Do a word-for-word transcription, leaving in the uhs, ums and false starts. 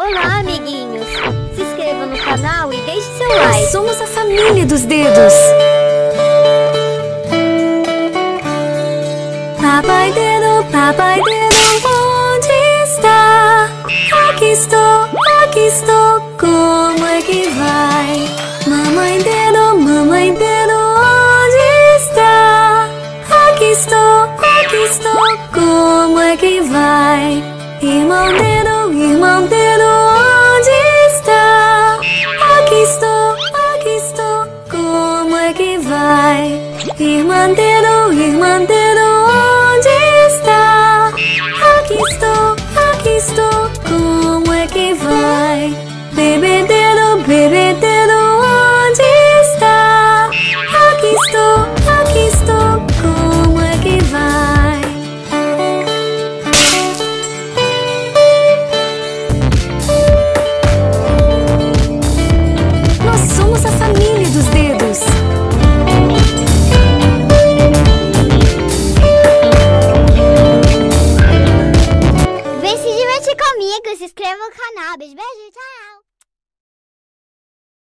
Olá, amiguinhos! Se inscreva no canal e deixe seu like. Nós somos a família dos dedos. Papai dedo, papai dedo, onde está? Aqui estou, aqui estou, como é que vai? Mamãe dedo, mamãe dedo, onde está? Aqui estou, aqui estou, como é que vai? Irmão dedo, irmão dedo, onde está? Aqui estou, aqui estou, como é que vai? Irmã dedo, irmã dedo, onde está? Aqui estou, aqui estou, como é que vai? Bebê dedo, bebê dedo, onde está? Aqui estou, aqui estou, como é que vai? Nós somos a família dos dedos. Vem se divertir comigo, se inscreva no canal. Beijo, beijo, tchau!